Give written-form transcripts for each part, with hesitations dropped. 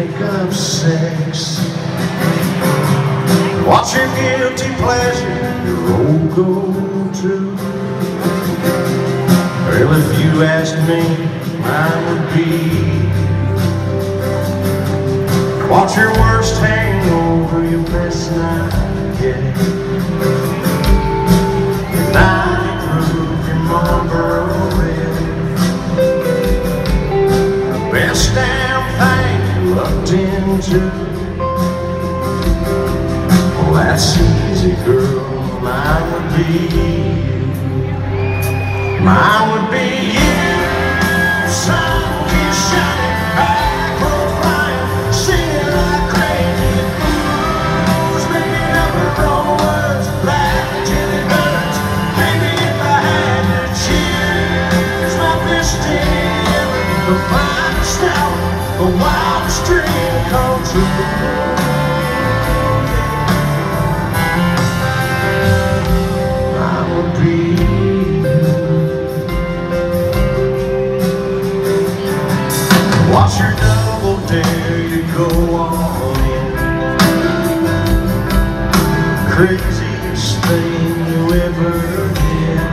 think of sex. What's your guilty pleasure, your old go-to? Well, if you asked me, mine would be, what's your worst hangover, your best night yet? Your 90 proof, your Marlboro Red, the best damn thing you looked into. Well, that's easy, girl, mine would be you. Mine would be you. Sun is shining, macro flying, singing like crazy fools, making up her own words, laughing till it hurts. Maybe if I had to choose my best day, the finest hour, the wildest dream come true. Mine would be what's your double dare to go all in? Craziest thing you ever did.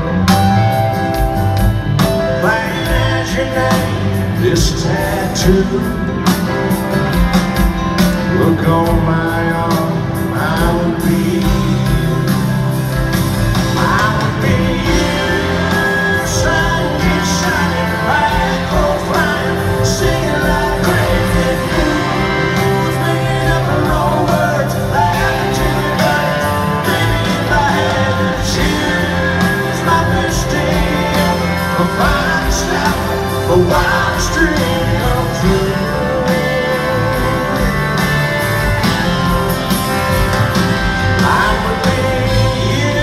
Plain as your name, this tattoo. Look on my arm, I would be you. I would be you. Sun is shining, macro flying, singing like crazy fools, making up her own words, laughing till it hurts. Maybe if I had to choose my best day ever, the finest hour, the wildest dream come true. Mine would be you.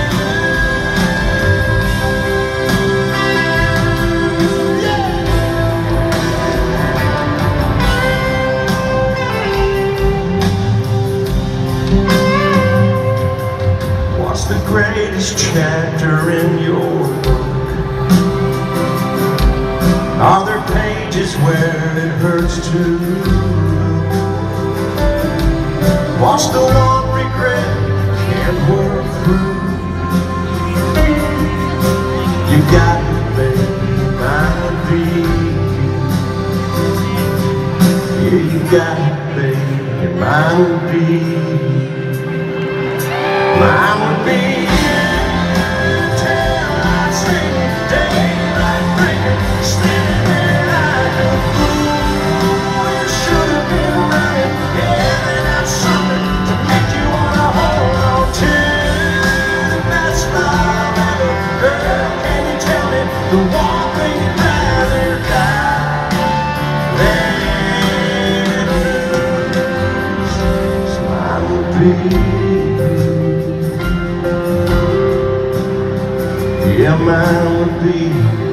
What's the greatest chapter in your book? Are there pages where it hurts to look? What's the one regret you can't work through? You got me, baby, mine would be you. Yeah, you got me, baby, mine would be you. Mine would be you. Taillights swinging, daylight breaking, standing there like a fool. You should have been running, yeah, that's something to make you wanna hold on to. That's my matter, girl, can you tell me the one thing you'd rather die than lose? So mine would be you. Yeah, mine would be